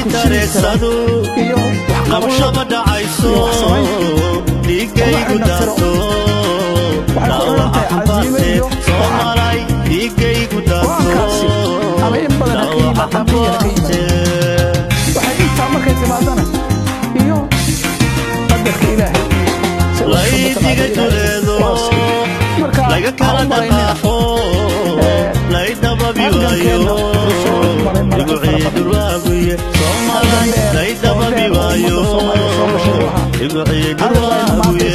tareegsado nabshaba dhacayso dhiigaygu daato dhaawaca xambaarse Soomaaliy dhiigaygu daato dhaawaca xambaarse waxay intaa markay timaadana iyo qadarka ilaahay laydiga duleedo laga kala dhaqaaqo laydababi waayo igu ciidul waaguye Soomaaliy laydababi waayo igu ciidul waaguye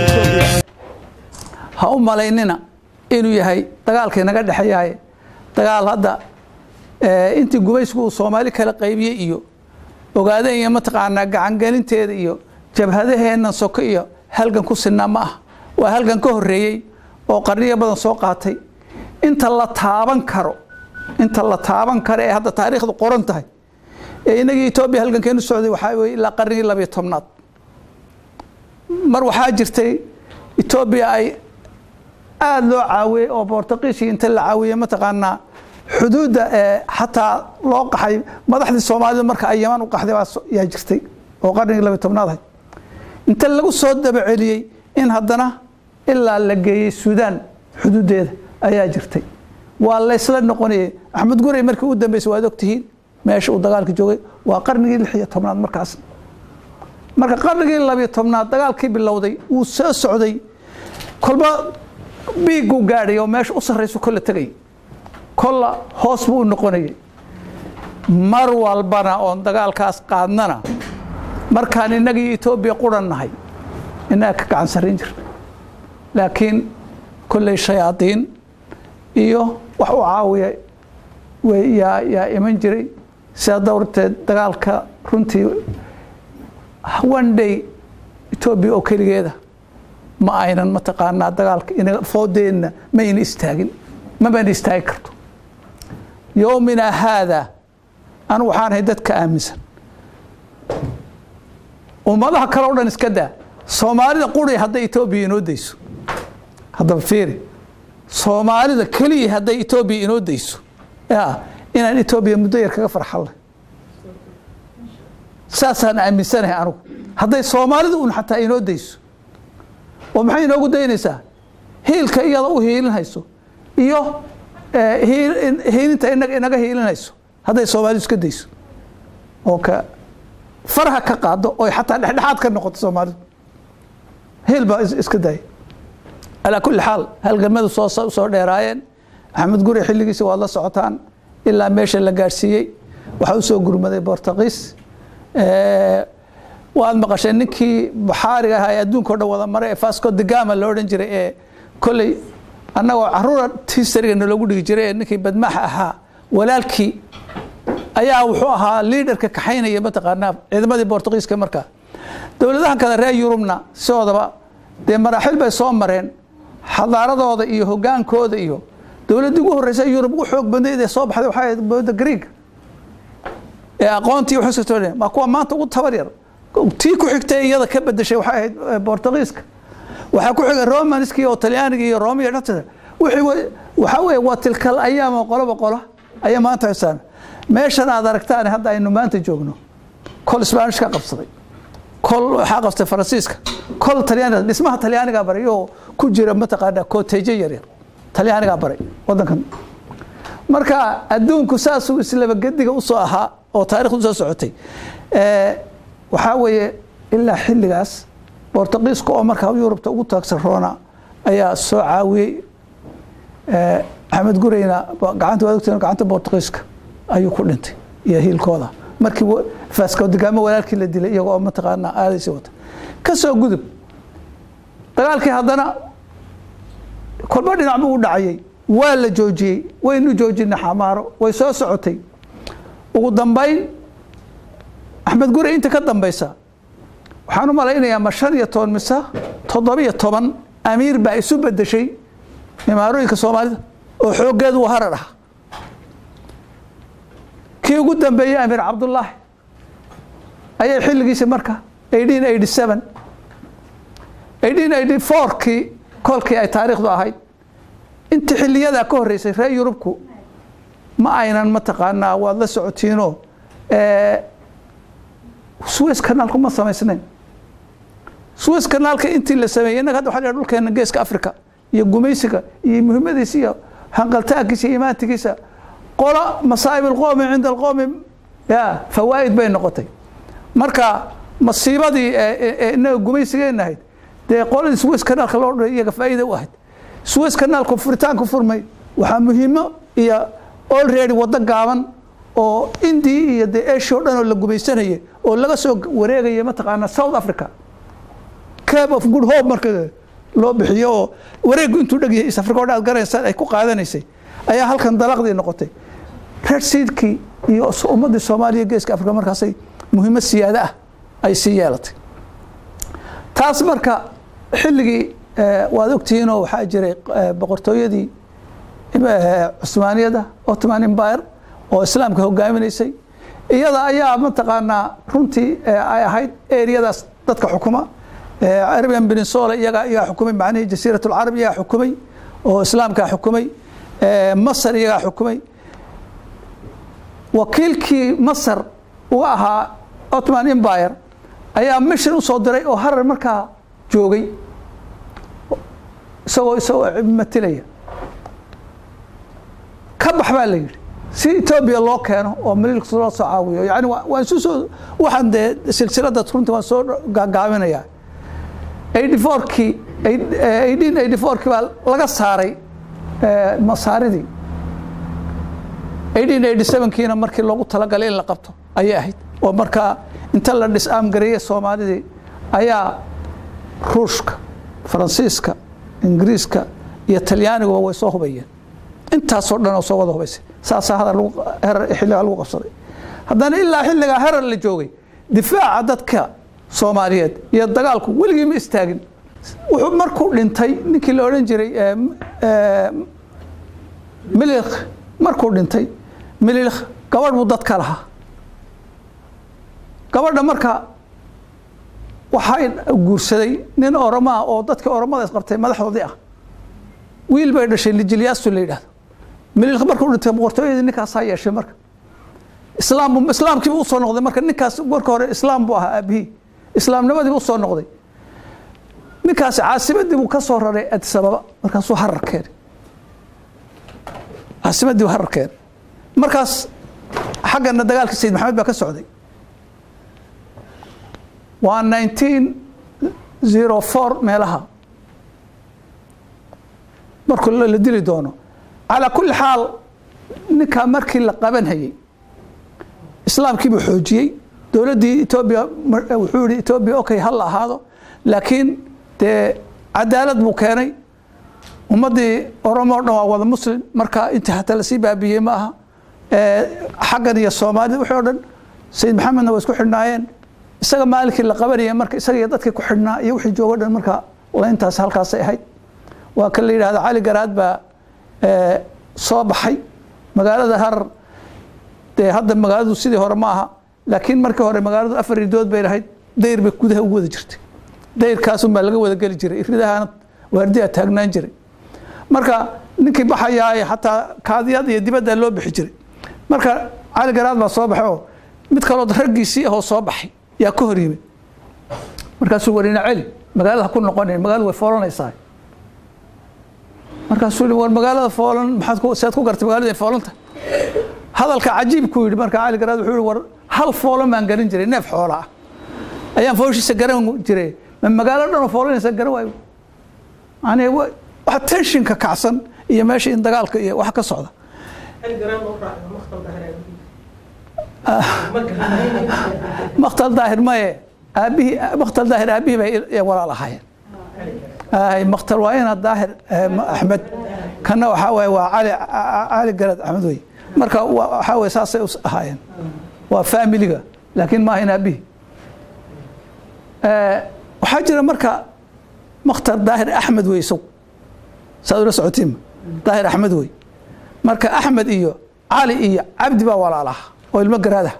ha u malaynina inuu yahay dagaalkii naga dhaxeeyay dagaal hadda intii gubaysku Soomaali kala qaybiyay iyo ogaadeen iyo mataqaana gacan galinteeda iyo jabhadaheena soko iyo halgan ku sinna ma ah waa halgan ka horeeyay oo qarniyo badan soo qaatay inta la taaban karo ee hadda taariikhdu qoran tahay ee inagii Itoobiya halgankeenu socday waxa weey ilaa qarnigii 12aad mar waxaa jirtay Itoobiya ay aad loo caawiyay oo Boortaqiish inta la caawiyay mataqaana xuduuda xataa loo qaxay madaxdii Soomaalida marka ay Yaman u qaxday yaa jirtay oo qarnigii 12aad inta lagu soo dabaceliyay in haddana ilaa la geeyay Suudaan xuduudeeda ayaa jirtay waa la isla noqonay Axmed Gurey markii uu dambeysay waad ogtihiin meesha uu dagaalka joogay waa qarnigii 16aad markaas marka qarnigii 12aad dagaalkii bilowday uu soo socday kolba biigu gaadhay oo meesha u sarreyso kala tagay kolla hoos buu noqonay mar walbana oo dagaalkaas qaadnana markaan inagii Itoobiya quranahay inaa ka gacan sarin jirnay laakiin kullay shayaadiin iyo wax u caawiya way yaa iman jiray sida dowrteed dagaalka runtii one day Itoobiya oo kaligeeda ma aynan mataqaanaa dagaalka in foodeena ma in istaagin ma baan istaagi karto yoomina hada aan waxaan hay dadka aaminsan ummadaha kale oo dhan iska daa Soomaalida quri hadday Itoobiya inoo deyso hadda fiiri Soomaalida kaliya hadday Itoobiya inoo deyso inaan Itoobiya muddo yar kaga farxalay saasaan aaminsanahay anigu hadday Soomaalida un xataa inoo deyso oo maxay inoogu daynaysaa hiilka iyada u hiilinayso iyo hiilinta inaga hiilinayso hadday Soomaalidu iska deyso oo ka farha ka qaado oo xataa dhexdhexaad ka noqoto Soomaalidu hilba iska day ala kulli xaal halgamadu soo dheeraayeen Axmed Gurey xilligiisa waa la socotaan ilaa meesha la gaarsiiyay waxa uu soo gurmaday Boortaqiis waad maqasheen ninkii Buxaariga ahaa adduunka oo dhan wada maray Vasco da Gama la oran jiray ee kulli annagoo caruur tiisariga lagu dhigi jiray ninkii badmaax ahaa walaalkii ayaa wuxuu ahaa leaderka kaxaynaya mataqaanaa ciidamadii Boortaqiiska markaa dawladaha kale reer Yurubna soodaba de maraaxil bay soo mareen xadaaradooda iyo hogaankooda iyo dawladii ugu horeysay Yurub u xoog badneed ee soo baxday waxa ay dawladda Greek ee aqoontii wax soo toonay ma kuwa maanta ugu tabar yar tii ku xigtay iyada ka bedeshay waxa ay Boortaqiiska waxa ku xigay Romanski oo Talyaaniga iyo Roomiya dhaqtada waxa weey waa tilkal ayaam qolo ayaa maanta haysan meeshan aad aragtaan hadda aynu maanta joogno kol Spanish ka qabsaday kol waxa qabtay Faransiiska kol Talyaaniga dhismaha Talyaaniga barayo ku jira mataqaana kooteeje yar Talyaaniga baray wadankan marka adduunku saas uu islaba gadiga u soo ahaa oo taariikhdu soo socotay waxa weeye ilaa xilligaas Boortaqiiska oo markaa Yurubta ugu taagsan roona ayaa soo caawiyay Axmed Gureyna gacanta Boortaqiiska ayuu ku dhintay iyo hiilkooda markii Vasco da Gama walaalkii la dilay iyagoo mataqaana aadaysi wata ka soo gudub dagaalkii haddana kolba dhinac buu u dhacayay waa la joojiyay waynu joojinay xamaaro way soo socotay ugu dambayn Axmed Gurey inta ka dambaysa waxaan u malaynayaa ma 15 mise 17 amiir baa isu bedeshay imaarooyinka Soomaalida oo xoogeedu harar ah kii ugu dambeeyay Amir Cabdullah ayay xilligiisa marka 1884 kii kolkii ay taariikhdu ahayd inta xilliyada ka horeysay reer Yurubku ma aynan mataqaanaa waad la socotiino Suez Canal kuma samaysnayn Suez Canalka intii la sameeyay inaga hadda waxa dhulkeena geeska Afrika iyo gumaysiga iyo muhiimadiisa iyo hanqaltaagiisa iyo imaantigiisa qola masaa'ib alqawmi cinda alqawmi ya fawaid bay noqotay marka masiibadii inaga gumaysigeena ahayd dee qoladii Suez Canalka loo dhow iyaga faa'iido u ahayd Suez Canalka furitaanka furmay waxa muhiimo iyo already wada gaaban oo India iyo the Asia oo dhan oo la gumaysanayay oo laga soo wareegay ma taqaana South Africa Cape of Good Hope marka loo bixiyo wareeg intuu dhagiyay East Africa oo dhan garanaysan ay ku qaadanaysay ayaa halkan dalaqdii noqotay Red Sea-kii iyo ummadda Soomaaliya geeska Afrika markaasay muhiimad siyaada ah ay sii yeelatay taas marka xilligii waad ogtihiin oo waxa jiray boqortooyadii Cusmaaniyada Ottoman Empire oo islaamka hogaaminaysay iyada ayaa ma taqaana runtii ay ahayd areadaas dadka xukuma Arabian Peninsula iyaga ayaa xukumay macnaheedu jasiiratul Arab iyaga xukumay oo islaamka xukumay Masar iyaga xukumay wakiilkii Masar uu ahaa Ottoman Empire ayaa mission u soo diray oo harar markaa joogay isagoo matalaya ka baxbaa la yiri si Ethiopia loo keeno oo mililka loo soo caawiyo yani waan soo waxaan de silsilada runtii waan soo gaagaabinaya 84kii 1884kii baa laga saaray masaaridii 1887kiina markii loogu talagalay in la qabto ayay ahayd oo marka inta la dhisaam gareeyay Soomaalidii ayaa Ruushka Faransiiska Ingiriiska iyo Talyaaniga way soo hubayeen intaas oo dhan oo soo wada hubaysay saasa hada lagu xilliga lagu qabsaday haddana ilaa xilliga herar la joogay difaaca dadka Soomaaliyeed iyo dagaalku weligii ma istaagin wuxuu markuu dhintay ninkii la oran jiray Milikh markuu dhintay Milikh gabadh buu dadka lahaa gabadha marka waxay guursaday nin Oromo ah oo dadka Oromada isqabtay madaxdoodii ah wiil bay dhashay Lijiliyaasu la yiraahdo Milikh markuu dhintay boqortooyadii ninkaas ay yeeshay marka islaamkii uu soo noqday marka ninkaas marka hore islaam buu ahaa abihi islaamnimadii uu soo noqday ninkaas caasimadii uu ka soo raray Addis Ababa markaas uu hararkeen caasimadii uu hararkeen markaas xaqana dagaalka Sayid Maxamed baa ka socday waa 1904 meelaha markuu la dili doono على كل حال نكا مركي لقبن هي إسلام كيف حوجي دولة دي إثيوبيا وحوري إثيوبيا أوكي هلا هذا لكن عدالة مكاني ومضي أورومورنا وهذا مسلم مركا أنت حتى لسيبها بيه معها حقا يا الصومالي وحورا سيد محمد نواسكو حرنايين isaga maalikii la qabanayay marka isaga dadka ku xidhnaa iyo wixii jooga dhan marka waa intaas halkaas ay ahayd waa kale la yiraahdo Cali Garaad baa soo baxay magaalada Harar hadda magaaladu sidii hore ma aha laakiin markii hore magaaladu afar ridood bay lahayd dayr bay gudaha ugu wada jirtay dayrkaas uma laga wada gali jiray iridahan waardiya taagnaan jiray marka ninkii baxayaa hatta kaadiyad iyo dibadda loo bixi jiray marka Cali Garaad baa soo baxay mid kale oo raggiisii ah oo soo baxay yaa ku horiyay markaasuu warina Cali magaalada ku noqonay magaaladu way foolanaysaa markaasuu war magaalada foolan maxaad ku saad ku gartay magaalada foolanta hadalka cajiib ku yiri marka Cali Garaad wuxuu war hal foolan ma garan jiray neef xoola ah ayaan fooshiisa garan jiray magaalada dhan foolanaysa garan waayo ani waxa tension ka kacsan iyo meesha in dagaalka iyo wax ka socda Cali Garaad oo raacay maqtal dahir مقتل ظاهر ما أبيه مقتل ظاهر أبيه ولا لحية مقتل وين الظاهر أحمد كنا وحاوي وعلي قرد أحمد وي مركا وحاوي ساسي هاين وفاميليا لكن ما هنا أبيه وحاجر مركا مقتل ظاهر أحمد وي سو سادر سعوتيم ظاهر أحمد وي مركا أحمد إيو علي إيو عبد با ولا لح والمقرادة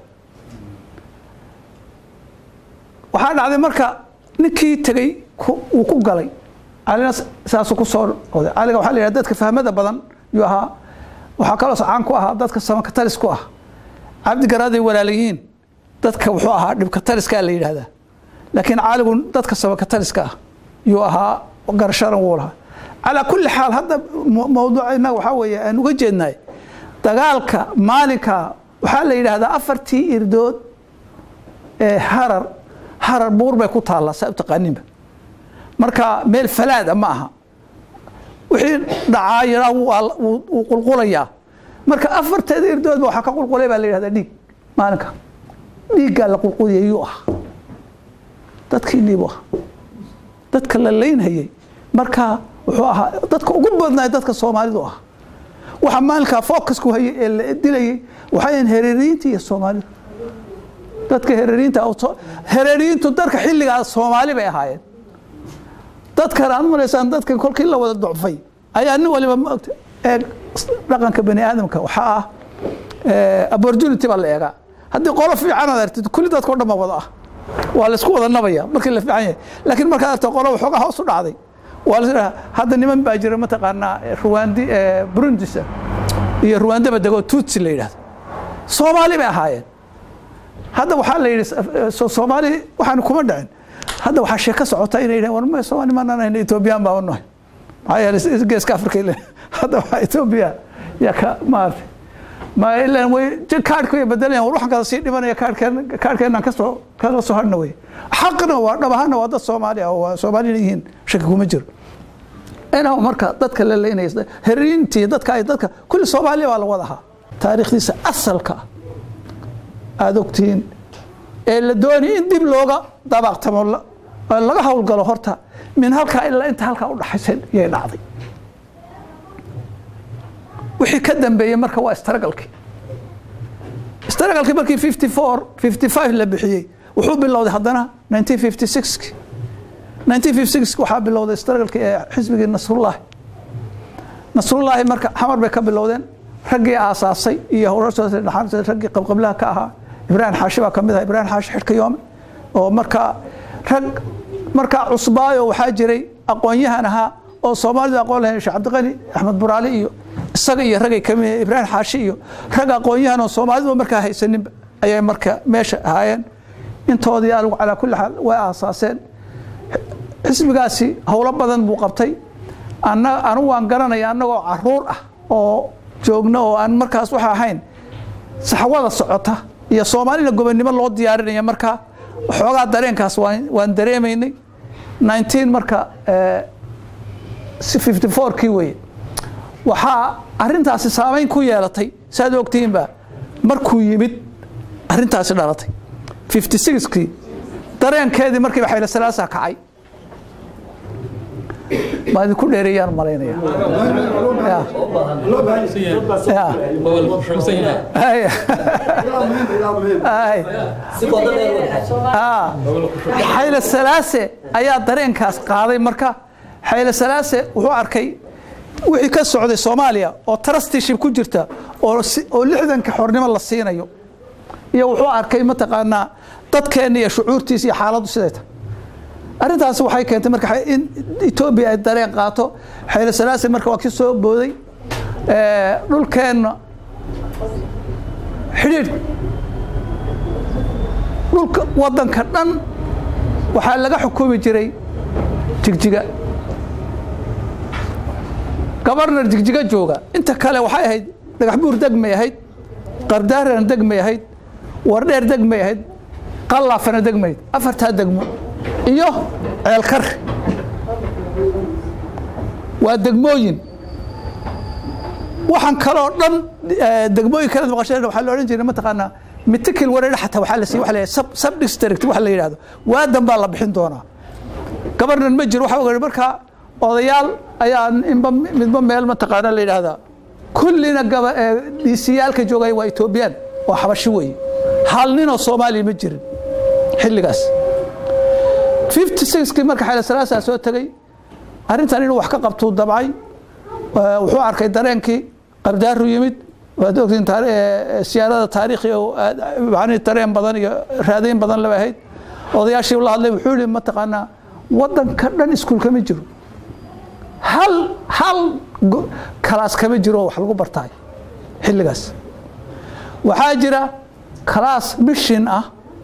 waxaa dhacday marka ninkii tagay uu ku galay alina saasoo ku soo qoday aliga waxa la yiraahdaa dadka fahmada badan iyo aha waxa kala socon ku ah dadka samaka talis ku ah Cabdi Garaad ay walaalihiin dadka wuxuu ahaa dhibka taliska la yiraahdaa laakiin caaligu dadka sababka taliska yuu ahaa garasharan wuu lahaa على كل حال هذا موضوعنا وحوي أن وجدنا دجالك مالك وحال إلى هذا أفرتي إردود حرر بور بيكون الله سبت قنيمة مركا ميل فلاد معها وحين دعاية وقلقلية مركا أفرتي إردود وحكا قلقلية باللي هذا ديك مالك ديك قال قلقلية يوح تدخل يبوح تدخل اللين هي مركا wuxuu ahaa dadka ugu badnaa dadka Soomaalidu ah waxa maalka focusku hay dilayay waxay hereerinta iyo Soomaalidu dadka hereerintu dadka xilliga Soomaali bay ahaayeen dadka aan maraysan dadka kolkii la wada ducfay ayaa nin waliba dhaqanka bani aadamka waxa ah opportunity baa la eega hadii qolo fiican aad aragtid kulli dadka dhama wada ah waa la isku wada nabaya markii la fiican yahay laakiin marka aad qolo waxa hoos u dhacday هذا نمن باجر متقنا رواندي برونديسا هي رواندا بدغو توتسي ليراد سومالي با هايين هذا waxa la yiri Soomaali waxaan kuma dhacin hada waxa sheeka socota inay war ma Soomaali ma nana Ethiopian baa wanahay maxay geeska Afrika hada waxa Ethiopia ya ka maartay ma ilaa way kaarku ay bedelayaan wax kale si dhibanaya kaarkeena ka soo harna way xaqna waa dhabaana waa dad Soomaali ah oo Soomaaliyiin shaki kuma jiro أنا مركا ضدك اللي ينيس هرينتي ضدك أي ضدك كل صومالي ولا وضعها تاريخ ديس أصلك أدوكتين اللي دوني إندي بلوغا طبق تمولا لقى حول قالوا هرتا من هالك إلا أنت هالك أقول حسين يا نعضي وحي كدم بي مركا واسترقلك مركي 55 اللي بحيي وحب الله دي حضنا 1956 1956 waxaa bilowday struggle xisbiga Nasrullah marka xamar bay ka bilowdeen ragii aasaasay iyo horasooda dhaxal ragii qabqablaha ka ahaa Ibrahim Xaashi baa kamid ah Ibrahim Xaashi xirka yoom oo marka cusbaayo waxaa jiray aqoon-yahan ahaa oo Soomaalidu aqoon lahayn Sheekh Cabdiqani Axmed Buraali iyo isaga iyo ragay kamid Ibrahim Xaashi iyo rag aqoon-yahan oo Soomaalidu marka haysanin ayay marka meesha ahaayeen intoodii ala kulli xaal way aasaaseen xisbigaasi hawlo badan buu qabtay anu waan garanaya anagoo caruur ah oo joogno oo aan markaas waxa ahayn saxawada socota iyo Soomaalina gobonimo loo diyaarinaya marka xoogaa dareenkaas waan dareemaynay 19 marka 54 kii way waxa arintaasi saameyn ku yeelatay saad ogtiinba markuu yimid arintaasi dhalatay 56 kii dareenkeedii markii waxay la salaasa kacay ما يكون ريان مالينيا حيل الثلاثة أيا درين كاس قاضي مركا حيل الثلاثة وهو أركي وحي كالسعودية الصومالية أو ترستيشي بكجرتا أو لحظا كحورني ما الله الصينة وهو أركي متقانا تدكيني شعورتيسي حالات سيدتا أرنتاس waxay keentay marka in Ethiopia ay dareen qaato xayla salaasi marka waa ka soo booday dhulkeena xiriir dhulka wadanka dhan waxa laga xukumi jiray jigjiga governor jigjiga jooga inta kale waxay ahayd dhagax buur degmay ahayd qardaaran degmay ahayd wardheer degmay ahayd qallafana degmay afarta degmo iyo ceelkar waa degmooyin waxaan kale oo dhan degmooyin kala maqasheen waxa la oran jiray ma taqaana mitikil wareer xataa waxa la sii waxa la sub district waxa la yiraahdo waadan baa la bixin doonaa governor ma jiro waxa uu marka odayaal ayaa midba meel ma taqaana la yiraahdaa kullina DCyaalka joogay waa Ethiopian oo xabashi way hal nin oo Soomaali ma jirin xilligaas 56 kii marka xayla salaasa soo tagay arintan inuu wax ka qabto dabcay wuxuu arkay dareenkii qardaaru yimid waa doogtiin siyaarada taariikhi oo yaani dareen badan iyo raadeen badan la ahayd odayaashii la hadlay wuxuu yiri ma taqaana wadanka dhan iskuul kama jiro hal kalaas kama jiro wax lagu bartay xilligaas waxaa jira kalaas bishin ah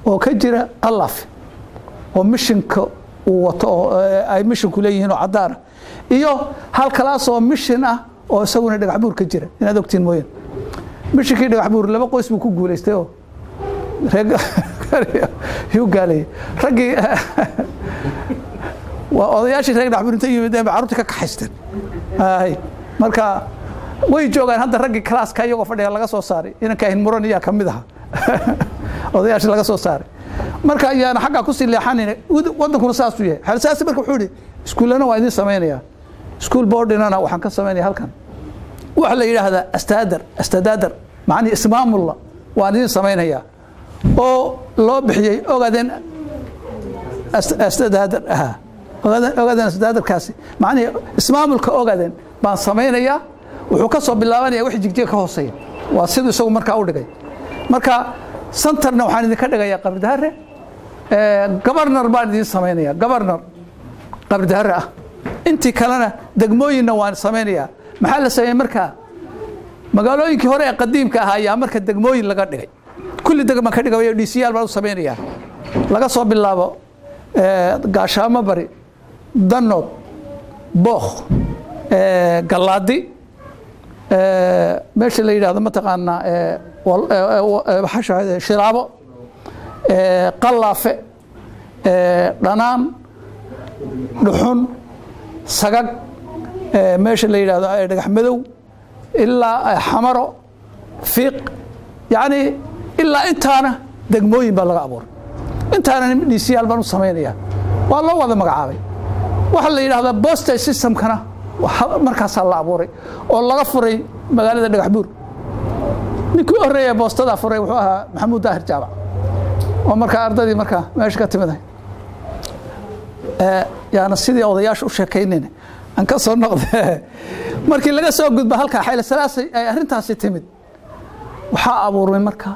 oo ka jira Allaaf oo missionka uu wato oo ay missionku leeyihiin oo cadaan iyo hal kalaas oo mission ah oo isaguna dhagax buur ka jira inaad ogtiin mooyeen missionkii dhagax buur laba qoys buu ku guuleystay oo rag yu galay raggi waa odayaashii rag dhagax buur inta yimideen carruurta ka kaxaysteen marka way joogaan hadda raggi class-ka iyagoo fadhiya laga soo saaray inanka ahin muran iyaa ka mid aha odayaashii laga soo saaray marka ayaana xagga ku sii leexanayna wadankuna saas u yahay xalsaasi marka wuxuu yidhi iskuullana waa idin samaynayaa iskuul boardinana waxaan ka samaynayaa halkan waxa la yidhaahdaa astadaadar macnii ismaamulla waan idin samaynayaa oo loo bixiyey ogaadeen astadaadar ogaadeen astadaadarkaasi macnii ismaamulka ogaadeen baan samaynayaa wuxuu ka soo bilaabanaya wixii jigjiga ka hooseeya waa siduu isagu markaa u dhigay marka centerna waxaan idinka dhigayaa Qabridahare governor baan idin samaynayaa governor Qabridahare ah intii kalena degmooyinna waan samaynayaa maxaa la sameeyay markaa magaalooyinkii hore ee qadiimka ahaa ayaa marka degmooyin laga dhigay kulli degmo ka dhigayo DCL baan u samaynayaa laga soo bilaabo gaashaamo bari danood booq galaadi meesha la yiraahdo ma taqaanaa waxaa shiraabo qalaafe dhanaan dhuxun sagag meesha la yiraahdo dhagax madow ilaa xamaro fiiq yani ilaa intaana degmooyin baa laga abuuray intaana DCL baan u samaynayaa waa loo wada magacaabay waxa la yiraahdo postage system-kana markaas la abuuray oo laga furay magaalada dhagax buur ninkii horeeyay boostada furay wuxuu ahaa Maxamuud Daahir Jaabac oo markaa ardadii markaa meesha ka timiday yaana sidii odayaashu u sheekaynayna aan ka soo noqday markii laga soo gudbo halka Xayla Salaasay ay arintaasi timid waxa abuuray markaa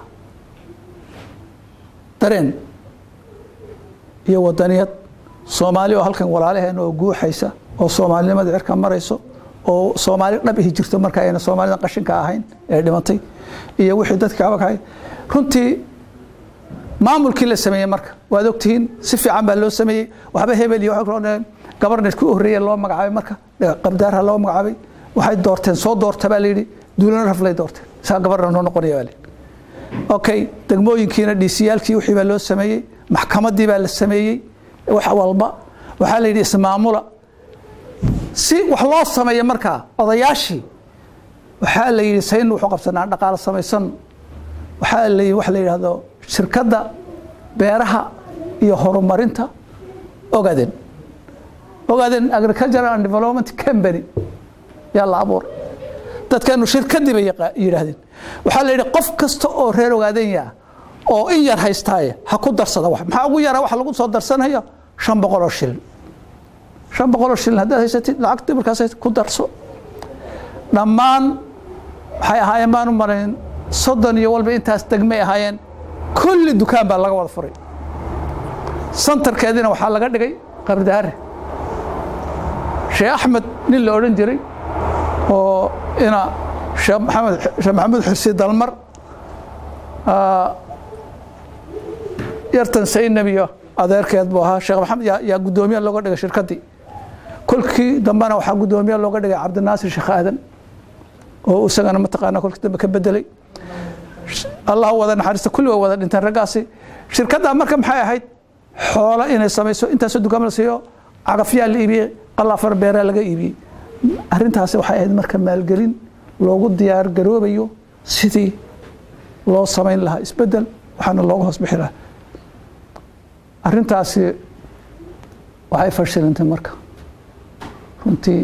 dareen iyo wadaniyad Soomaali oo halkan walaalaheen oo guuxaysa oo Soomaalinimada cirka marayso oo Soomaali dhab ah jirto marka ayna Soomaalida qashinka ahayn ee dhimatay iyo wixii dadka abakaay runtii maamulkii la sameeyay marka waad ogtiin si fiican baa loo sameeyay waxba hebel iyo waxa gobornor ku horeeyay loo magacaabay marka Qabridahare loo magacaabay waxay doorteen soo doorta baa leeyahay duulana raflay doorteen saa gobornor noo noqonaya baa leeyahay okay degmooyinkiina DCL-kii wixii baa loo sameeyay maxkamadii baa la sameeyay wax walba waxa la yiri ismaamula si wax loo sameeyo marka odayaashii waxa la yiri sayn wuxuu qabsanaa dhaqaale samaysan waxa la yiri wax la yiraahdo shirkadda beeraha iyo horumarinta ogaadeen agricultural and development company yaa la abuuray dadkanu shirkadii bay yiraahdeen waxa la yiri qof kasta oo reer ogaadeen oo in yar haystay ha ku darsada wax maxaa ugu yara wax lagu soo darsanayo 500 shilin 500 shilin hadda haysatid lacagta markaas ku darso dhammaan waxay ahaayeen baan u marayn 30 iyo walba intaas degmay ahaayeen kulli dukaan baa laga wada furay centerkeedina waxa laga dhigay Qabridahare Sheekh Ahmed nin la oran jiray oo ina Sheekh Maxamed Xuseen Dalmar yartan saynabiyo adeerkeed buu ahaa Sheekh Maxamed yaa gudoomiye looga dhigay shirkadii kulkii dambana waxa gudoomiye looga dhigay Cabdinaasir Sheekh Aadan oo isagana ma taqaana kulkii dambe ka bedelay Allah wada naxariista kulli wada dhintaan ragaasi shirkadda marka maxay ahayd xoolo inay samayso intaas dukaamo la siiyo cagafyaal la iibiyay qalaafar beera laga iibiyay arintaasi waxay ahayd marka maalgelin loogu diyaar garoobayo sidii loo samayn lahaa isbedel waxaana looga hoos bixi lahaa arintaasi waxay fashilantay marka runtii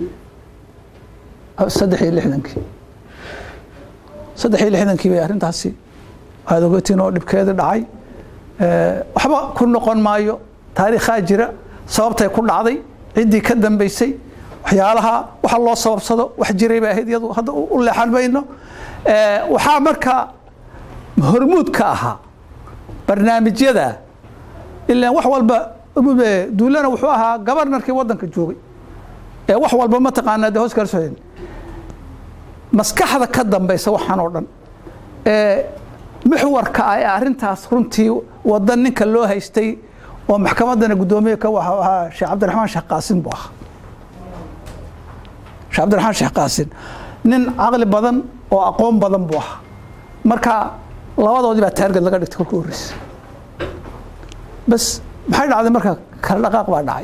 63 bay arintaasi aad ogaatiin oo dhibkeeda dhacay waxba ku noqon maayo taariikha jira sababtay ku dhacday cidii ka dambeysay waxyaalaha waxa loo sababsado wax jiray baa ahayd iyadu hadda u leexan bayno waxa marka hormuud ka aha barnaamijyada ilaa wax walba duulana wuxuu ahaa gobornorkii wadanka joogay wax walba ma taqaanaa hoos kalsoon maskaxda ka dambaysa waxaan oo dhan محورka ay arintaas runtii wadan ninka loo haystay oo maxkamadana gudoomiye ka waxa ahaa Sheekh Cabdiraxmaan Sheekh Qaasim buu ahaa Sheekh Cabdiraxmaan Sheekh Qaasim nin aqli badan oo aqoon badan buu ahaa marka labadoodii baa taargad laga dhigtay kolkii horeysay bas maxay dhacday marka kala dhaqaaq baa dhacay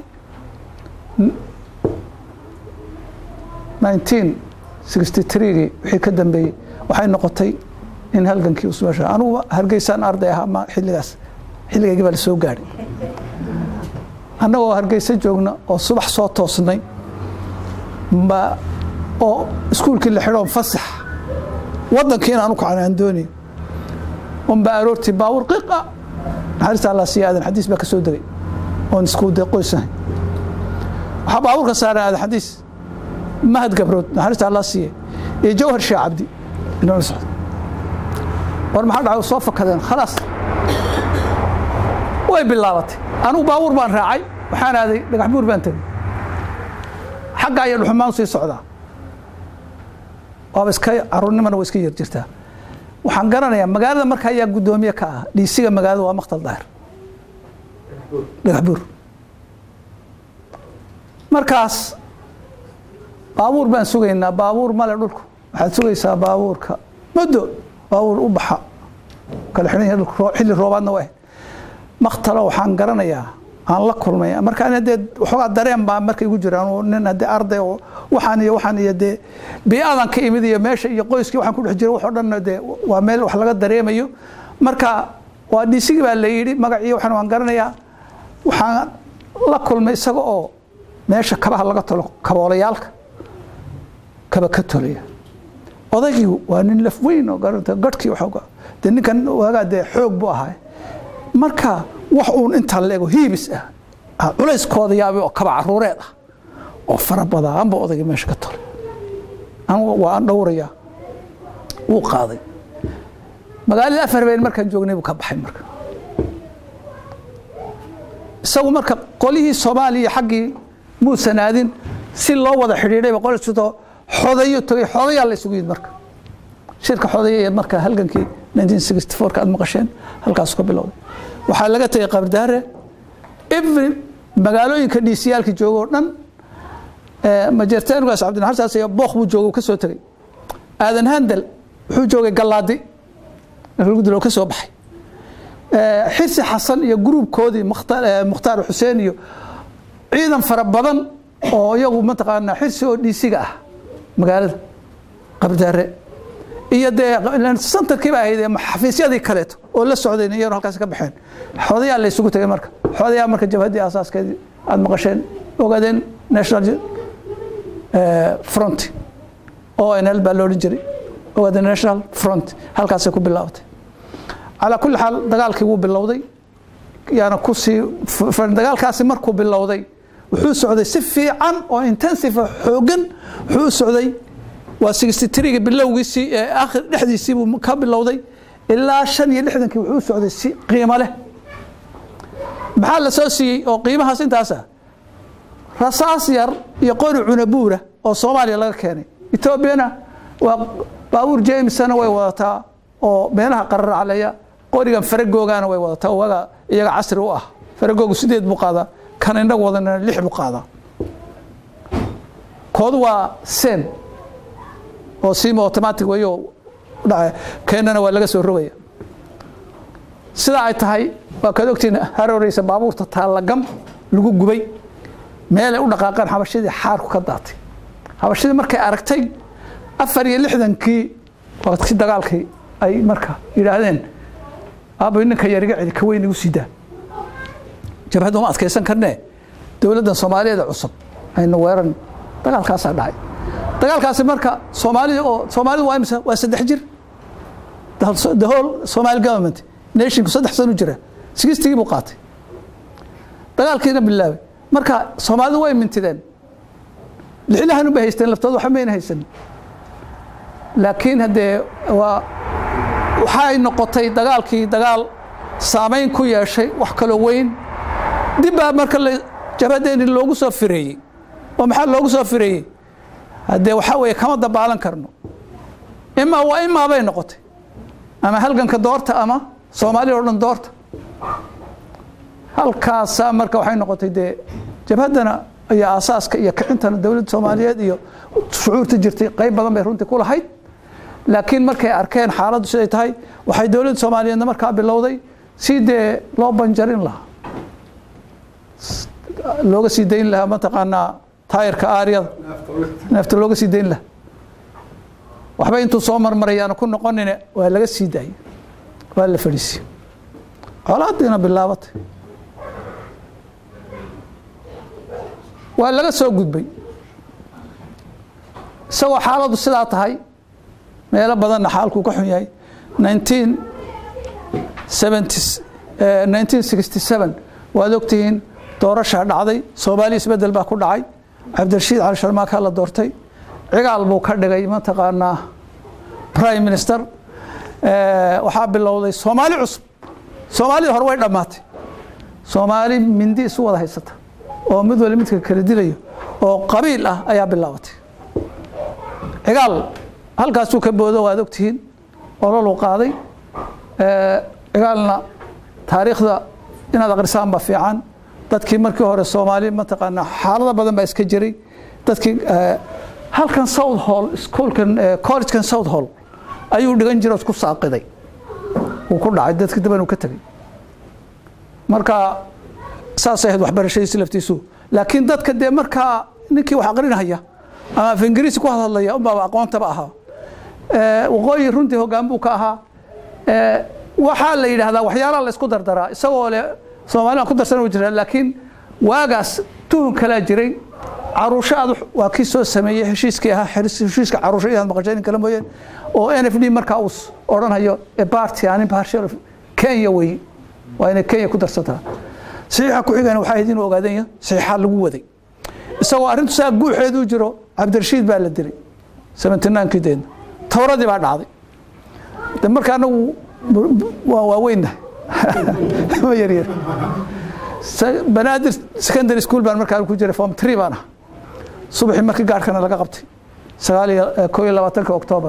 1963 wixii ka dambeeyay waxay noqotay in halgankii uu soo soo anu hargeysan arday ah ma xilligaas baa la soo gaaray anagoo hargeysa joogna oo subax soo toosnay ma oo iskuulkii la xidho fasax wadankiina aanu ku canaan doonay ba aroorti baawur qiqa harista Allah siyaadan xadiis ba ka soo dagay oo isku deeqoysan waxa baawurka saaran xadiis mahad gabrood harista Allah siiyay ee jawhar Sheekh Cabdi inoo socdo war maxaa dhacay soo fakadeen خلاص way bilaabatay anu baawur baan raacay waxaan aaday dhagax buur baan tagay xagga ay dhuxmaan sii socdaa oo iska arurnimana way iska yar jirtaa waxaan garanayaa magaalada marka ayaa gudoomiye ka ah dhiisiga magaalada waa maqtal daahir dhagax buur markaas baawur baan sugaynaa baawur male dhulku waxaad sugaysaa baawurka muddo baawur u baxa kala xidhan xilli roobaadna waa maqtalo waxaan garanayaa aan la kulmay marka aan dad waxa dareen baa markay ugu jiraan oo nin hada arday oo waxaan iyo de bi'adan ka imid iyo meesha iyo qoyskii waxaan ku dhex jiray wax oo dhan de waa meel wax laga dareemayo marka waa dhiisigi baa la yiri magaciyo waxaan garanayaa waxaan la kulmay isaga oo meesha kabaha laga tolo kaboolayaalka kaba ka tolaya odagii waa nin laf weyn oo garanta gadhkii waxa de ninkan waaga de xoog buu ahaa marka wax uu inta leego hiibis ah culayskooda yaabay oo kaba caruureed ah oo farabadan baa odagii meesha ka tolay waan dhowraya uu qaaday magaalada Afarbeyn markaan joognay buu ka baxay marka isagu marka qolihii Soomaaliya xaqii muusanaadin si loo wada xiriiray qolkiiso xodayo tagay xodaya la isugu yid marka shirka xodaya marka halgankii 1964 ka maqasheen halkaas ka bilowday waxa laga tagay Qabdaare every magaalooyinka dhiisiyaalka joogo dhan majartaan ugaas Cabdinaxar saas iyo booq buu joogo ka soo tagay aadan handal wuxuu joogay Galaadi lagu dilo ka soo baxay xirsi xasan iyo groupkoodii Mukhtaar Xuseen iyo ciidan fara badan oo iyagu ma taqaana xirsi oo dhiisiga ah magaalada Qabdaare iyo de santarkii baa ahayd xafiisyadii kale oo la socdeen iyo halkaas ka baxeen xodayaa la isugu tagay marka xodayaa marka jabhadii asaaskeedii aad maqasheen ogaadeen National Front oo NL baa loo jiray ogaadeen National Front halkaas ku bilowday ala kulli xaal dagaalkii wuu bilowday yaana ku sii dagaalkaasi markuu bilowday wuxuu socday si fiican oo intensive xoogan wuxuu socday waa 63 bilowgiisii aakhir dhexdiisii buu ka bilowday ilaa 65 wuxuu socday si qiimo leh maxaa la soo siiyay oo qiimahaas intaas ah rasaas yar iyo qori cunabuura oo Soomaaliya laga keenay Ethiopia waa baawur Jamesana way wadataa oo meelaha qarar calaya qorigan faragoogaana way wadataa waga iyaga casri u ah faragoogu 8 buu qaadaa kan inda wadana 6 buu qaadaa kood waa sen oo simo automatic wayo dhacay keenana waa laga soo rogaya sida ay tahay waa ka ogtiin harooreysa baabuurta taalagam lagu gubay meel u dhaqaaqan xabashadii xaarku ka daatay xabashadii markay aragtay 64kii waqti dagaalkii ay marka yiraahdeen aba ninka yariga cid ka weyn ugu sidaa jabhadu ma adkaysan karnaa dawladda Soomaaliyeed cusub ayna weeran dagaalkaas dhacay dagaalkaasi marka Soomaalidu waa 3 jir the whole Somali government nation 3 sano jira 60 buu qaatay dagaalkiina bilaabay marka Soomaalidu way mintideen lixlahan u bahaysteen laftooda waxa meena haysan laakiin hadee waxay noqotay dagaalkii dagaal saameyn ku yeeshay wax kale weyn dib marka jabhadeeni loogu soo fireeyay oo maxaa loogu soo fireeyay hadee waxa way kama dabaalan karno ima bay noqotay ama halganka doorta ama Soomaaliya oo dhan doorta halkaas marka waxay noqotay jabhadana ayaa asaaska iyo kicintana dawladda Soomaaliyeed iyo shucuurta jirtay qayb badan bay runtii ku lahayd laakiin markay arkeen xaaladdu siday tahay waxay dawladda Soomaaliyeed markaa bilowday sidee loo banjarin lahaa looga sii deyn lahaa mataqaanaa taayirka aariyada neefta looga sii deyn lahaa waxba intuu soo marmarayaan ku noqonine waa laga sii daayay waa la fadhiisay colaadina bilaabatay waa laga soo gudbay isagoo xaaladdu sidaa tahay meelo badanna xaalku ka xun yahay 1967 waad ogtihiin doorashaa dhacday Soomaaliya isbedel baa ku dhacay Cabdirashiid Cali Sharmaaka la doortay cigaal buu ka dhigay mataqaanaa prime minister waxaa bilowday Soomaali cusub Soomaali hore way dhamaatay Soomaali mindi isu wada haysata oo mid wali midka kala dilayo oo qabiil ah ayaa bilaabatay cigaal halkaas uu ka boodo waad ogtihiin oo loo qaaday cigaalna taariikhda inaad aqrisaan ba fiican dadkii markii hore Soomaali mataqaanaa xaalada badan baa iska jiray dadkii halkan South Hall schoolkan collegekan South Hall ayuu dhigan jiray isku saaqiday uu ku dhacay dadkii daban uu ka tagay marka saasay waxbarashadiisa laftiisu laakiin dadka marka ninkii wax aqrinaya ama af Ingiriisi ku hadlaya baa aqoonta ba ahaa waqooyi runtii hoggaan buu ka ahaa waxa la yiraahdaa waxyaalaha la isku dardaraa isagoo le Soomaaliya ku darsan jiray laakiin waagaas tuhun kala jiray caruushaadu waa kii soo sameeyay heshiiskii ahaa heshiiska caruushada maqasheen kala mooyeen oo NFD markaa uu oranayo party aan partial Kenya way waa in Kenya ku darsataa saxiixa ku xigana waxa idin ogaadeen saxiixa lagu waday isagoo arintu saa guuxeedu jiro Cabdirashiid baa la dilay 79 kii tawradii baa dhacday markaa anagu waa weyna ma yaryar banaadir secondary school baan markaa ku jiray form 3 baan subaxii markii gaarkana laga qabtay 29 October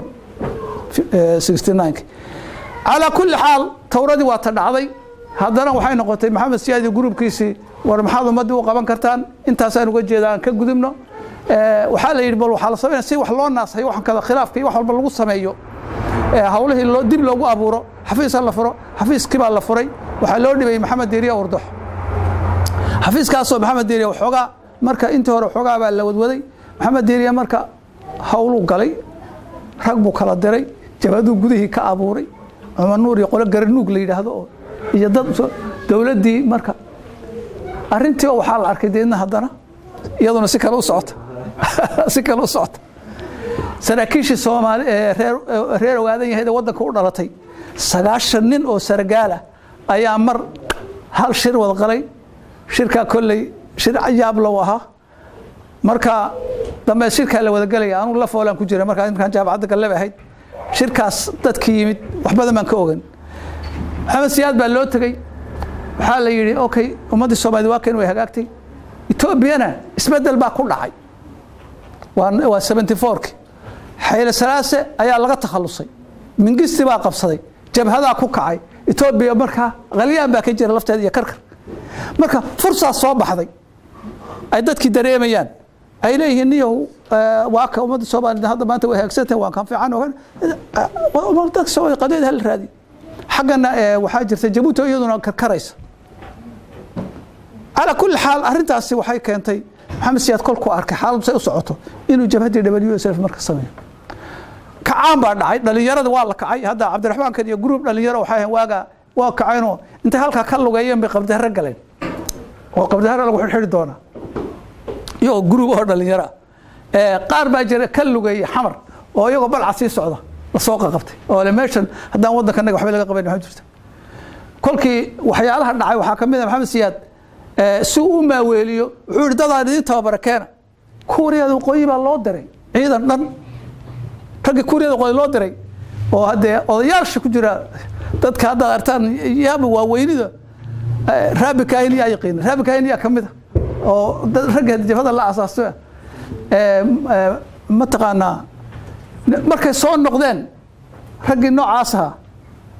69 على كل حال tawradii waa ta dhacday haddana waxay noqotay Maxamed Siyaadi groupkiisi war maxaad umad u qaban kartaan intaas aan uga jeedaan ka gudubno waxa la yiri bal waxa la sameeyay si wax loo naasay waxan kala khilaafkii wax walba lagu sameeyo hawlihii loo dib loogu abuuro xafiis la furo xafiiskii baa la furay waxa loo dhibay Maxamed Diiriya Urduh xafiiskaas oo Maxamed Diiriya xogaa marka intii hore xogaa baa la wadwaday Maxamed Diiriya marka hawlu galay rag buu kala diray jabadu gudihii ka abuuray ama nuur iyo qolo garnuug la yiraahdo iyo dad dawladii marka arintii waxa la arkay deedna haddana iyaduna si kale u socota si kale u socota saraakiishii Soomaali reer ogaadan yahay wadanka u dhalatay 9 nin oo sargaala ayaa mar hal shir wada qalay shirka kulay shir cayaab loo ahaa marka dambe shirka la wada galay aanu la foolan ku jiray marka intaan jaamacadda galay ahayd shirkaas dadkii yimid wax badan man ka ogan Maxamed Siyaad baa loo tagay waxa la yiri okay ummadii Soomaaliyeed waa kan way hagaagtay Ethiopiana isbedel baa ku dhacay waa 74 xayla salaase ayaa laga takhalusay mingisti baa qabsaday jabhada ku kacay Ethiopia marka qaliyaan baa ka jira lafteeda iyo karkar marka fursad soo baxday ay dadkii dareemayaan ay leeyihiin niyo waa ka ummadii Soomaaliyeed hadda maanta way hagaagsantahay waan kan fiican oo ummadda Soomaaliyeed qadeed hal raadi حقنا وحاجة جبوته أيضا كركريس على كل حال أرنتاسي وحي كانتي محمد سياد كل أرك حال سيصعته إنه جبهة WSL في مركز صميم كعام بعد عيد اللي يرد والله كعي هذا عبد الرحمن كان يجروب اللي يرى وحي واقع عينه أنت هلك كله جايين بقبضها الرجلين وقبضها لو حد دونا يو جروب هذا اللي يرى قارب أجر كله جاي حمر ويو بلع عسيس صعده سوق قبتي oo lemeeshan hadaan wadanka naga waxba laga qaban waxa jirta kolkii waxyaalaha dhacay waxa kamid ah Maxamed Siyaad si uu ma weeliyo wuxuu dadaan idin tababarkeena Kuuriyada qoyi baa loo diray ciidan dhan rag Kuuriyada qoyi loo diray oo hadee odayaasha ku jira dadka hadda artaan yaaba waa weynida raabika in ay yaqeen raabika in ay kamid oo rag jabhada la asaasay ma taqaana markay soo noqdeen ragii noocaas ah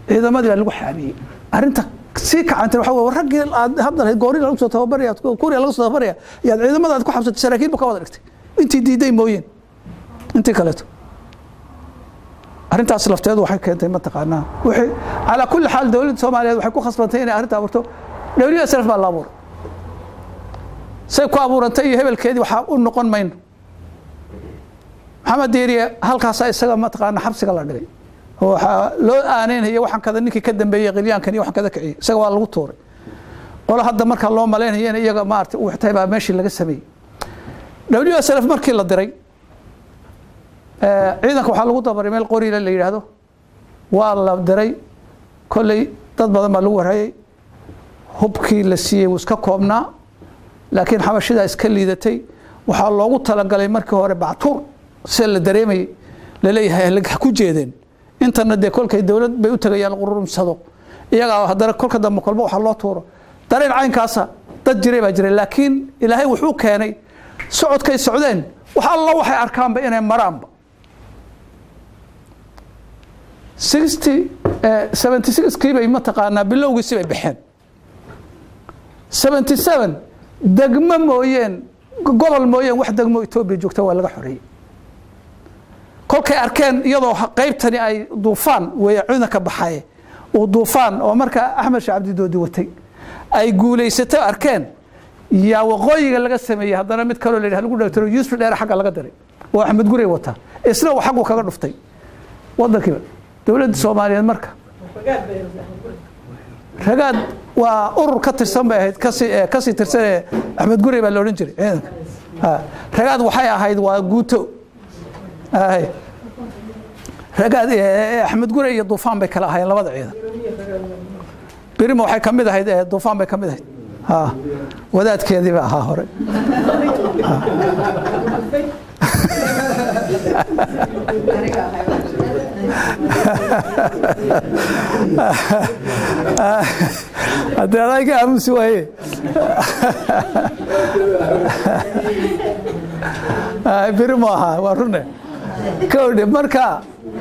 ciidamadii baa lagu xaamiyey arrinta sii kacantay waxa weeye raggii hadda goori lagu soo tababaraya kuuriya lagu soo tababaraya yaad ciidamadaad ku xabsatay saraakiilba ka wada dhigtay intii diiday mooyeen intii kaleeto arrintaas lafteedu waxay keentay ma taqaanaa wixii ala kulli xaal dawladda Soomaaliyeed waxay ku khasbantay inay arrinta abuurto dawladda saraf baa la abuuray say ku abuurantay iyo hebelkeedii waxa u noqon mayno maxamed diiriye halkaas isaga ma taqaanaa xabsiga la dhigay waxa loo aaneynaya waxan kada ninkii ka dambeeyay qilyaankan iyo waxan kada kiciyay isaga waa lagu tuuray qolo hadda marka loo maleynayay in iyaga maartay uu xitay baa meeshii laga sameeyay dawladda saraf markii la diray ciidanka waxa lagu dabaray meel qoriile la yiraahdo waa la diray kulay dad badan baa lagu warayay hubkii la siiyay uu iska koobnaa laakiin xabashida iska liidatay waxa loogu talagalay markii hore bactuur si la dareemay la leeyahay la ku jeedeen intana de kolkay dawlad bay u tagayaan qururumsado iyaga hadana kolka dambe kolba waxa loo tuuro dareen caynkaasa dad jiray baa jiray laakiin ilaahay wuxuu keenay socodkay socdeen waxa Allah waxay arkaanba inay maraanba 76 kiibay ma taqaanaa bilowgiisi bay baxeen 77 degmo mooyeen gobol mooyeen wax degmo Itoobiya joogta waa laga xoreeyay kolkay arkeen iyadoo qaybtani ay duufaan way ciidanka baxay oo duufaan oo marka Axmed Shacabdi doodi watay ay guuleysatay arkeen yaa waqooyiga laga sameeyay haddana mid kale oo leeyahay lagu dhagtiro Yusuf dheer xagga laga diray oo Axmed Gurey wata isna waxa uu kaga dhuftay wadankiiba dawladda Soomaaliyeed marka ragaad waa urur ka tirsan bay ahayd kasi tirsan Axmed Gurey baa la oran jiray ciidanka ragaad waxay ahayd waa guuto ragaad Axmed Gurey iyo duufaan bay kala ahaayeen labada ciidan birimo waxay kamid ahayd duufaan bay kamid ahayd wadaadkeedii baa ahaa hore هذا رايك أمس وهي برماها ورنا كودي مركا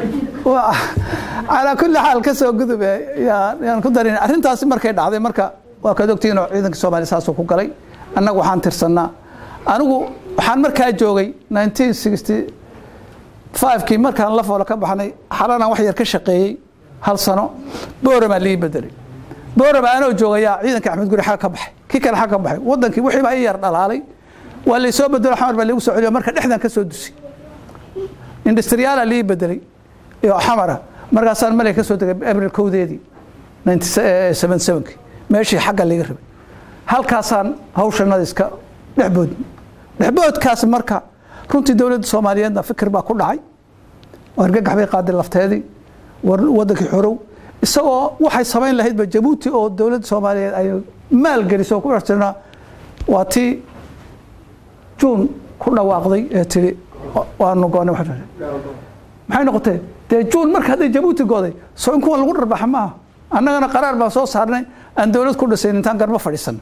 على كل حال كسو قدب يعني كدرين أرين تاسي مركا دعدي مركا وكدوكتين عيدن الصومالي ساسو ku galay annagu waxaan tirsanaa anigu waxaan markaa joogay 1965 kii markaan la foolo ka baxnay xalana wax yar ka shaqeeyay hal sano boorama lii bedelay boorama anoo joogaya ciidanka Axmed Gurey xaq ka baxay kii kale xaq ka baxay wadankii wixii baa yar dhalaalay waa la soo bedelo xamar baa lagu soo celiyo marka dhexdan ka soo dusi industrial lii bedelay iyo xamara markaasaan malay ka soo tagay April kowdeedii 1977 meeshii xagga laga rabay halkaasaan hawshanada iska dhexboodkaas marka runtii dawladda Soomaaliyeedna fikir baa ku dhacay wargagax bay qaaday lafteedii wadankii xorow isagoo waxay sameyn lahayd ba Djibouti oo dawladda Soomaaliyeed ay maal geliso ku rartana waati June ku dhawaaqday ee tiri waanu go'aan waxa maxay noqotay de June marka hadii Djibouti gooday soo in kuwa lagu darbaxa ma annagana qaraar baa soo saarnay aan dawlad ku dhisay intaan garba fadhiisan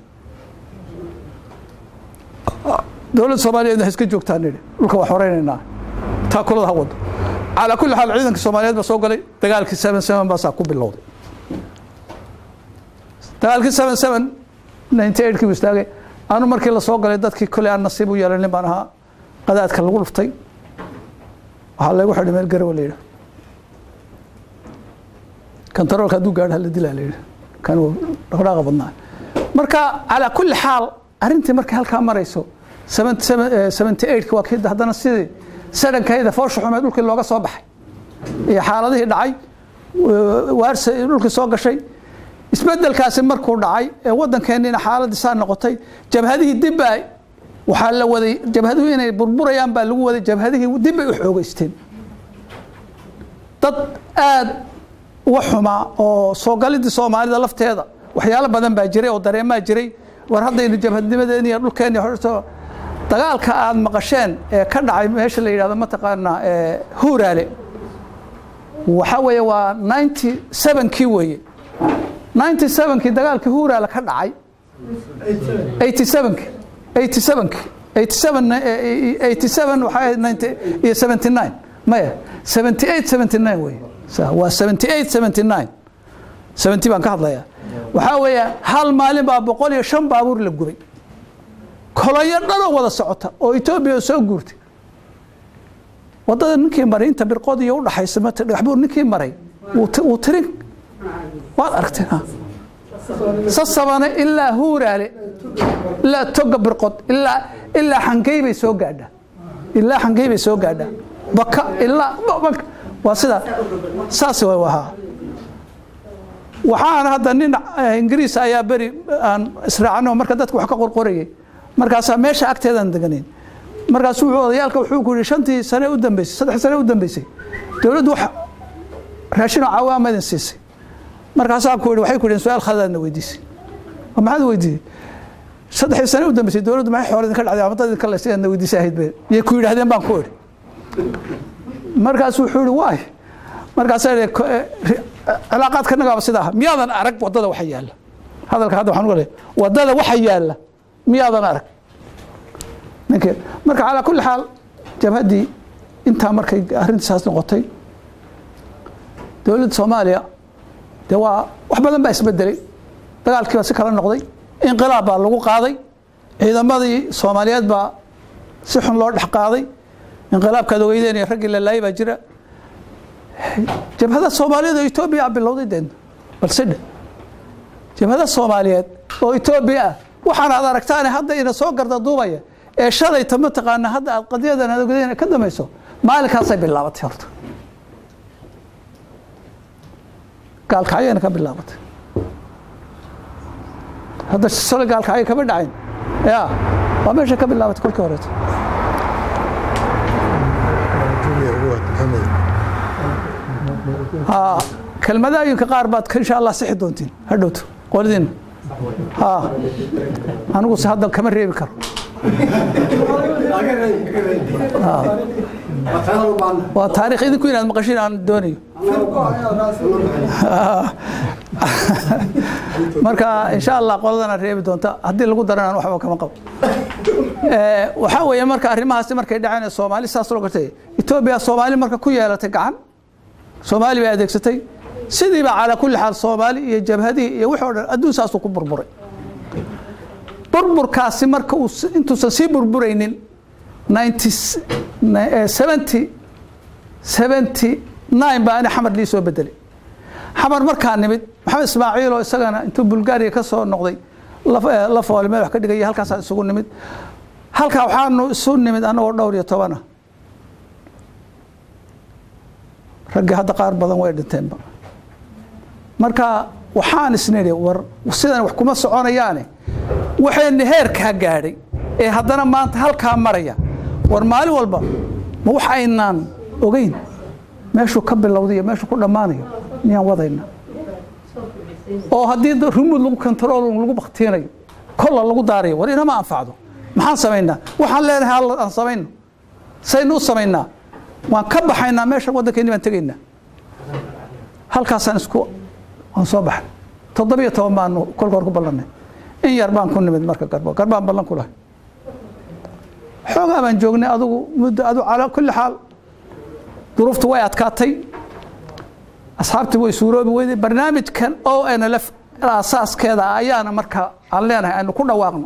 دولة الصومالية إنها سكت جوك تاني لك وحورينا تأكل هذا وضع على كل حال عيدك الصومالية بسوق لي تقال كي 77 بس أكون باللوضي تقال كي 77 98 كي بيستاجي أنا مركي الله سوق لي دتك كل عن نصيب ويالني بانها قدات كل غرفتي وحلا واحد من الجرو ليله كان ترى كدو قاعد هالدلال ليله كانوا راغبنا مركا على كل حال أرنتي مركا هالكام مريسو 78 waa kii hadana sidii sadankeeda foosh xumeed dhulkii looga soo baxay ee xaaladihii dhacay waarsa dhulkii soo gashay isbedelkaasi markuu dhacay ee wadankeena xaaladii saan noqotay jabhadihii dib ay waxa la waday jabhaduhu inay burburayaan baa lagu waday jabhadihii dib ay u xoogaysteen dad aad waxuma oo soo galidii Soomaalida lafteeda waxyaalo badan baa jiray oo dareema jiray war haddaynu jabhadnimadeena iyo dhulkeena horto dagaalka aad maqasheen ee ka dhacay meesha la yiraahdo ma taqaana Huuraale waxa weeye waa 97 kii weeye 97 kii dagaalka Huuraale ka dhacay 87 waxa 79 maya 78 79 weeye waa 78 79 70 baan ka hadlayaa waxaa weeye hal maalin baa 105 baabuur la gubay kolayo dhan oo wada socota oo Itoobiya soo guurtay wadada ninkii maray inta birqood iyo u dhaxaysa mata dhagaxbuur ninkii maray uu tirin waad aragtay sasabana ilaa huuraale ilaa toga birqood ilaa xangeybay soo gaadha ilaa xangeybay soo gaadha baka ilaa waa sida saas waa waxaan hadda nin Ingiriis ayaa bari aan israacno marka dadku wax ka qorqorayay markaas meesha agteedan deganeen markaas wuxuu odayaalka wuxuu ku yiri 5 sano u dambeysay 3 sano u dambeysay dawladdu wax raashin caawamadan siisay markaas aan ku yiri waxay ku yireen su'aal khadana weydiisay maxaad weydiisay 3 sano u dambeysay dawladdu ma xoolaha ka dhacday ama dadka kale sidaan weydiisay ahayd bay ku yiraahdeen baan ku yiri markaas wuxuu yiri waay markaas ay علاقاتك نقابة سداها ميادن أرق ودada waxa yaala hadalka hadda waxaan u leeyahay wadada waxa yaala miyaadan arag marka ala kulli xaal jabhadii inta markay arrintaas noqotay dawladda Soomaaliya waa wax badan baa isbedelay dagaalkii waa si kala noqday inqilaab baa lagu qaaday ciidamadii Soomaaliyeed baa si xun loo dhax qaaday inqilaabka weydeen rag la laayay baa jira jabhada Soomaaliyeed oo Itoobiya bilowday deen balse jabhada Soomaaliyeed oo Itoobiya waxaan aad aragtaan hadda ina soo garda duubaya ee shalay tama taqaan hadda aad qadiyadan aad ka damayso maalinkaas ay bilaabatay horta gaalkayna ka bilaabatay hadda shalay gaalkay ka badhayn waa meesha ka bilaabatay kulka hore كلمة قاربات إن شاء الله صحي دونتين هدوت قولين أنا قلت هذا كمان ريبكر وتاريخ إذا كنا مقاشين عن الدوني مركا إن شاء الله قولنا ريب دونتا هدي اللي قدرنا نروح كما قبل وحاول يا مركا أريمها مركا يدعين الصومالي ساسلو قرتي إثيوبيا الصومالي مركا كويا لا تقعن Soomaali way adeegsatay sidii ba ala kulli xal Soomaali iyo jabhadii iyo wuxuu adduun saas ku burburay burburkaasi marka uu intuu sii burburaynin 79 baan Axmed Liiso bedelay xamar markaa nimid Maxamed Ismaaciil oo isagana intuu Bulgaariya ka soo noqday la fool meel wax ka dhigay halkaas isugu nimid halka waxaanu isu nimid anagoo dhowr iyo 10 ragga hadda qaar badan way dhinteenba marka waxaan isneeyay war sidan wax kuma soconayaane waxaan heerka gaadhay ee haddana maanta halka maraya war maalin walba ma wax aynaan ogeyn meeshu ka bilowday meeshu ku dhamaanayo niyaan wadayna oo haddii rumud lagu control lagu baqteenayo kol lagu daarayo war ina ma anfacdo maxaan sameeynaa waxaan leenahay aan sameeyno saynu sameeynaa waan ka baxaynaa meesha wadankeena baan tagaynaa halkaasaan isku aan soo baxay 17 baan kolkor ku ballanay in yar baan ku nimid marka garbaan ballan ku lahay xoogaa baan joognay adigu muddo ala kulli xaal duruuftu way adkaatay asxaabtii way suuroobi weyday barnaamijkan oo NLF asaaskeeda ayaana marka aan leenahay aan ku dhawaaqno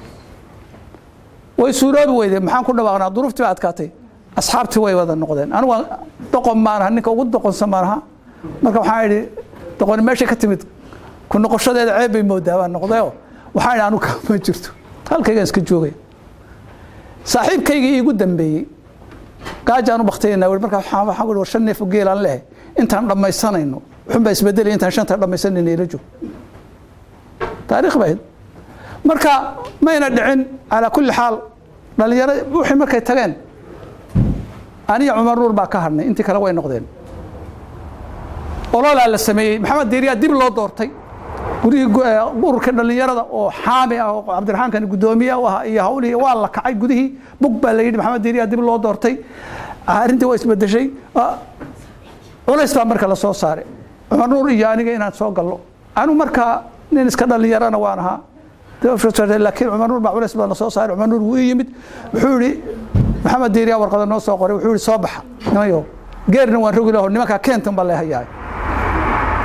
way suuroobi weyday maxaan ku dhawaaqnaa duruuftii adkaatay asxaabtii way wada noqdeen anigu doqon maana ninka ugu doqonsan maana marka waxaan idhi doqon meesha ka timid ku noqoshadeeda ceeb bay moodaa baan noqdayo waxaan anigu ma jirto halkayga iska joogay saaxiibkayga iigu dambeeyay gaajaan u baqtayna marka waxaan war shan neef geelan leh intaan dhamaysanayno wuxuu baa isbedelay intaan shanta dhamaysanayno ila joog taariikh bayd marka mayna dhicin ala kulli xaal dhalinyaro wixii markay tageen أنا عمر نور باكهرني أنت كلا وين نقدين والله لا سمي محمد ديريا ديب الله دورتي وري قور كنا اللي يرى أو حامي أو عبد الرحمن كان قدومية ويهولي والله كعي قده بقبل يد محمد ديريا ديب الله دورتي أنت واسم الدشي ولا إسلام مركز الله صار عمر نور يعني جينا نسوق الله أنا مركز نينس كنا اللي يرانا وانها لكن عمر نور بعول اسم الله صار عمر نور ويمد حوري محمد ديريا ورقة النص وقري وحول صباح نيو غيرنا ونروق له نمك كنتم بالله هياي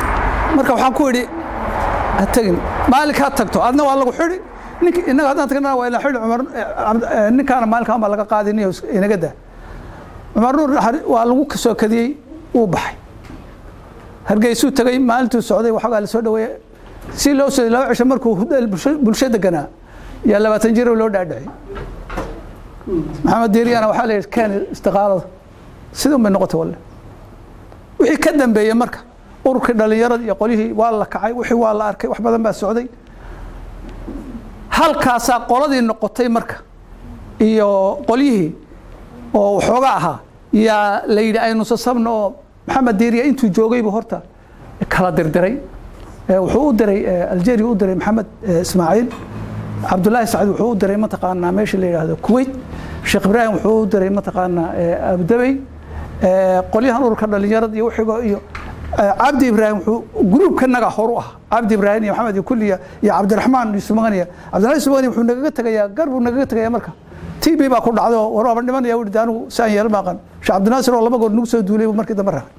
marka waxaan ku idhi ha tagin maalinka ha tagto adna waa lagu xidhi ninka inaga haddaan tagnana waa ila xidhi cumar ninkaana maalinkaan baa laga qaadinayo inaga daa cumar nuur waa lagu soo kadiyey wuu baxay hargeysuu tagay maalintuu socday waxaa la soo dhaweeyay si loo soo laba cisho markuu bulshada deganaa yaa 20 jir loo dhaadhicay maxamed diiriyana waxaa la yidhi keen istiqaalada sidoo ma noqotay walle wixii ka dambeeyay marka ururkii dhalinyarada iyo qolihii waa la kacay wixii waa la arkay wax badan baa socday halkaasaa qoladii noqotay marka iyo qolihii oo waxooga ahaa yaa la yidhi aynu sabno oo maxamed diiriya intuu joogaybu horta kala dirdiray wuxuu u diray Algeria u diray maxamed Ismaaciil Abdullahi Saad wuxuu u diray mataqaanaa meesha la yiraahdo Kuwait Sheekh Ibrahim wuxuu u diray mataqaanaa Abu Dhabi qoliyahan ururka dhalinyarada iyo wixiga iyo Abdi Ibrahim wuxuu groupka naga hor u ah Abdi Ibrahim iyo Maxamed Kulliya iyo Cabdiraxmaan Yusufmaniya Cabdiraxmaan Yusufmani wuxuu naga tagayaa garbu naga tagayaa marka TB baa ku dhacdo waraba dhiman yaa wadi daanu saan yar maaqan Sheekh Abdinaasir oo laba goor nagu soo duulay markii dambe raacay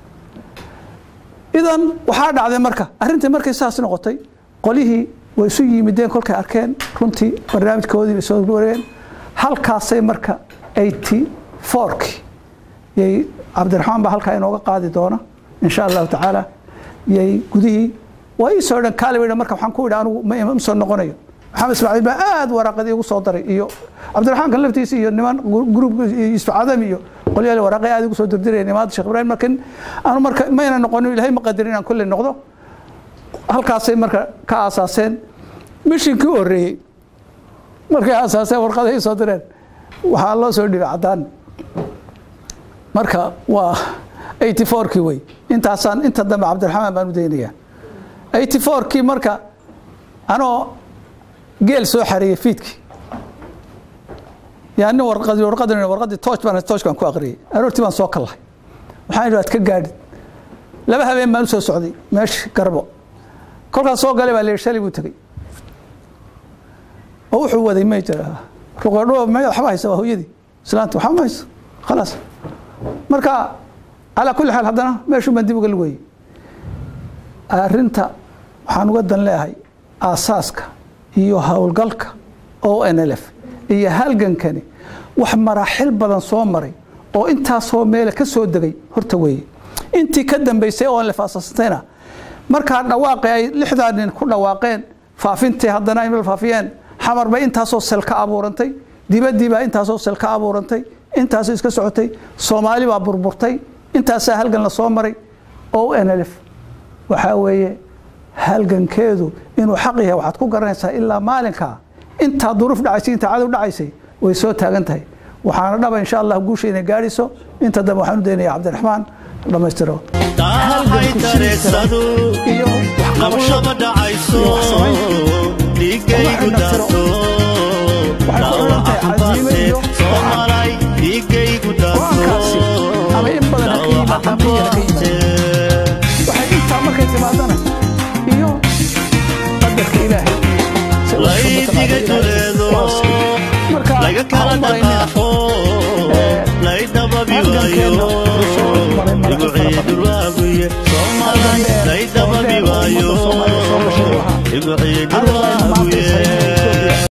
idan waxaa dhacday marka arrintii markay saas noqotay qolihii way isu yimideen kolkay arkeen runtii barnaamijkoodii ay soo wareen halkaasay marka 84 yay Cabdiraxmaan baa halka inooga qaadi doona insha Allah taala yay gudihii way soo dhan kaalay marka waxaan ku idhaa anigu ma soo noqonayo maxamed Ismaaciil baa aad waraqadii ugu soo daray iyo Cabdiraxmaan kan laftiisa iyo niman group Yusuf Adam iyo qolyaha waraqay aad ugu soo dirdireen nimaad Sheekh Ibrahim markan aanu marka ma ina noqono Ilaahay ma qadarin aan kulli noqdo halkaasay marka ka asaaseen mishinkii horeeyay markay asaaseen warqadaha soo direen waxa loo soo dhibay cadaan marka waa 84 kii way intaasaan inta dambe Cabdiraxmaan baan u deynaya 84 kii marka anoo geel soo xareeyay fiidkii يعني ورقدي توش كان كو اقري اروتي بان سو كلay waxaan idhaad ka gaadid laba habeen baan soo socday meesh garbo kolka soo galay baa leeshalay buu tagay oo wuxuu waday ma jira ruqadho ma waxba haysa hooyadii islaanta waxa ma haysa خلاص marka ala kulli hal hadana meeshu baan dib uga lugay arinta waxaan uga dan leeyahay asaaska iyo hawlgalka oo NLF iyo halgankani wax maraaxil badan soo maray oo inta soo meel ka soo dagay horta way intii ka dambeysay oo la faasastayna marka dhawaaqay ay 6 nin ku dhawaaqeen faafintii hadana ay faafiyeen xamar bay inta soo sel ka abuurantay dibadiiba inta soo sel ka abuurantay inta soo iska socotay Soomaali baa burburtay inta halgan la soo maray oo NLF waxa weeye halgankeedu inuu xaq yahay waxaad ku garanaysaa ilaa maalinka inta duruuf dhacaysay inta cadow dhacaysay way soo taagan tahay waxaana dhaba insha Allah guusha inay gaariso inta dambe waxaan u deenayaa Cabdiraxmaan dhamaystiro tahay tareegsado iyo qabashada dhacayso dhiigaygu daato Soomaali dhiigaygu daato ama in badan qiimo tabiya waxay inta markay timaadana iyo qadarka Ilaahay laydiga tureedo laga kala dhaqaaqo laydaba biwaayo igu ciidul waaguye Soomaali laydaba biwaayo igu ciidul